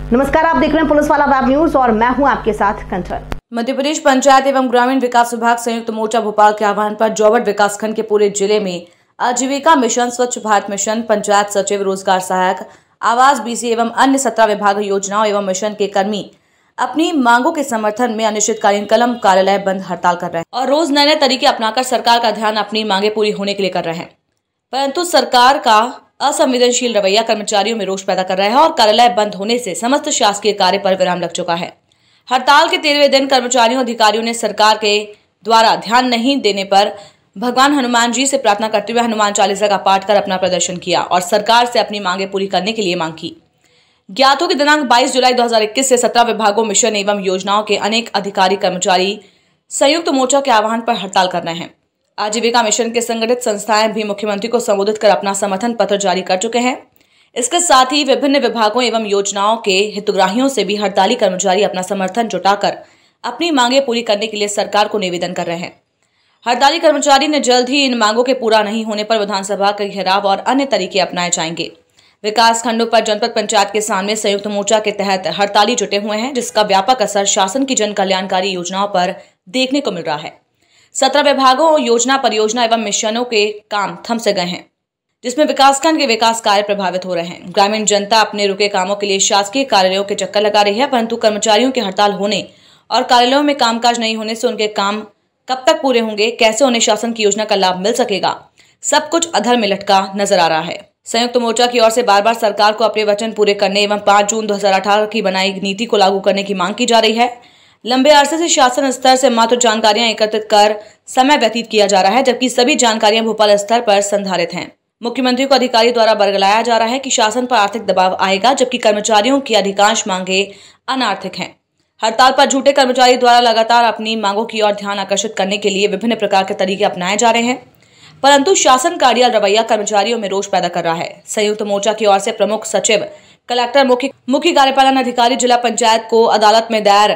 नमस्कार, आप देख रहे हैं पुलिसवाला वेब न्यूज और मैं हूं आपके साथ कंचन। मध्य प्रदेश पंचायत एवं ग्रामीण विकास विभाग संयुक्त मोर्चा भोपाल के आह्वान पर जोबट विकासखंड के पूरे जिले में आजीविका मिशन, स्वच्छ भारत मिशन, पंचायत सचिव, रोजगार सहायक, आवास, बीसी एवं अन्य 17 विभाग योजनाओं एवं मिशन के कर्मी अपनी मांगों के समर्थन में अनिश्चितकालीन कलम कार्यालय बंद हड़ताल कर रहे हैं और रोज नए नए तरीके अपनाकर सरकार का ध्यान अपनी मांगे पूरी होने के लिए कर रहे हैं। परंतु सरकार का असंवेदनशील रवैया कर्मचारियों में रोष पैदा कर रहा है और कार्यालय बंद होने से समस्त शासकीय कार्य पर विराम लग चुका है। हड़ताल के 13वें दिन कर्मचारियों अधिकारियों ने सरकार के द्वारा ध्यान नहीं देने पर भगवान हनुमान जी से प्रार्थना करते हुए हनुमान चालीसा का पाठ कर अपना प्रदर्शन किया और सरकार से अपनी मांगे पूरी करने के लिए मांग की। ज्ञात हो कि दिनांक 22 जुलाई 2021 से 17 विभागों, मिशन एवं योजनाओं के अनेक अधिकारी कर्मचारी संयुक्त मोर्चा के आह्वान पर हड़ताल कर रहे हैं। आजीविका मिशन के संगठित संस्थाएं भी मुख्यमंत्री को संबोधित कर अपना समर्थन पत्र जारी कर चुके हैं। इसके साथ ही विभिन्न विभागों एवं योजनाओं के हितग्राहियों से भी हड़ताली कर्मचारी अपना समर्थन जुटाकर अपनी मांगे पूरी करने के लिए सरकार को निवेदन कर रहे हैं। हड़ताली कर्मचारी ने जल्द ही इन मांगों के पूरा नहीं होने पर विधानसभा का घेराव और अन्य तरीके अपनाए जाएंगे। विकास खंडों पर जनपद पंचायत के सामने संयुक्त मोर्चा के तहत हड़ताली जुटे हुए हैं, जिसका व्यापक असर शासन की जन कल्याणकारी योजनाओं पर देखने को मिल रहा है। 17 विभागों, योजना, परियोजना एवं मिशनों के काम थम से गए हैं, जिसमें विकासखंड के विकास कार्य प्रभावित हो रहे हैं। ग्रामीण जनता अपने रुके कामों के लिए शासकीय कार्यालयों के चक्कर लगा रही है, परंतु कर्मचारियों के हड़ताल होने और कार्यालयों में कामकाज नहीं होने से उनके काम कब तक पूरे होंगे, कैसे उन्हें शासन की योजना का लाभ मिल सकेगा, सब कुछ अधर में लटका नजर आ रहा है। संयुक्त मोर्चा की ओर से बार बार सरकार को अपने वचन पूरे करने एवं 5 जून 2018 की बनाई नीति को लागू करने की मांग की जा रही है। लंबे अरसे से शासन स्तर से मात्र जानकारियां एकत्रित कर समय व्यतीत किया जा रहा है, जबकि सभी जानकारियां भोपाल स्तर पर संधारित हैं। मुख्यमंत्री को अधिकारी द्वारा बरगलाया जा रहा है कि शासन पर आर्थिक दबाव आएगा, जबकि कर्मचारियों की अधिकांश मांगे अनार्थिक हैं। हड़ताल पर झूठे कर्मचारी द्वारा लगातार अपनी मांगों की ओर ध्यान आकर्षित करने के लिए विभिन्न प्रकार के तरीके अपनाए जा रहे हैं, परंतु शासन का अड़ियल रवैया कर्मचारियों में रोष पैदा कर रहा है। संयुक्त मोर्चा की ओर से प्रमुख सचिव, कलेक्टर, मुख्य कार्यपालन अधिकारी, जिला पंचायत को अदालत में दायर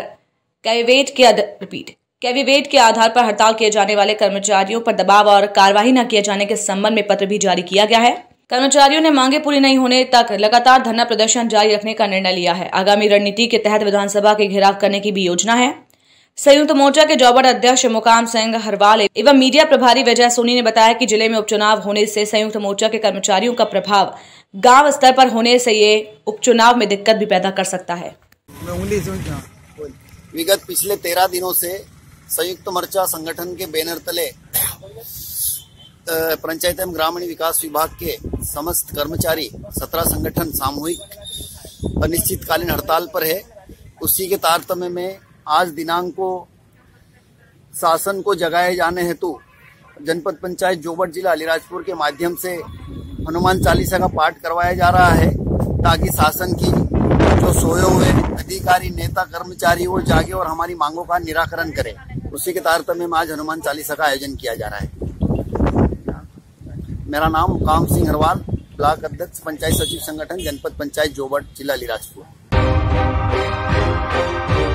कैविएट के आधार पर हड़ताल किए जाने वाले कर्मचारियों पर दबाव और कार्रवाई न किए जाने के संबंध में पत्र भी जारी किया गया है। कर्मचारियों ने मांगे पूरी नहीं होने तक लगातार धरना प्रदर्शन जारी रखने का निर्णय लिया है। आगामी रणनीति के तहत विधानसभा के घेराव करने की भी योजना है। संयुक्त मोर्चा के जोबट अध्यक्ष मुकाम सिंह हरवाल एवं मीडिया प्रभारी विजय सोनी ने बताया कि जिले में उपचुनाव होने से संयुक्त मोर्चा के कर्मचारियों का प्रभाव गांव स्तर पर होने से ये उपचुनाव में दिक्कत भी पैदा कर सकता है। विगत पिछले 13 दिनों से संयुक्त मोर्चा संगठन के बैनर तले पंचायत एवं ग्रामीण विकास विभाग के समस्त कर्मचारी 17 संगठन सामूहिक अनिश्चितकालीन हड़ताल पर है। उसी के तारतम्य में आज दिनांक को शासन को जगाए जाने हेतु जनपद पंचायत जोबट जिला अलीराजपुर के माध्यम से हनुमान चालीसा का पाठ करवाया जा रहा है, ताकि शासन की जो सोए हुए अधिकारी, नेता, कर्मचारी वो जागे और हमारी मांगों का निराकरण करें। उसी के तारतम्य में आज हनुमान चालीसा का आयोजन किया जा रहा है। मेरा नाम मुकाम सिंह हरवाल, ब्लॉक अध्यक्ष, पंचायत सचिव संगठन, जनपद पंचायत जोबट, जिला अलीराजपुर।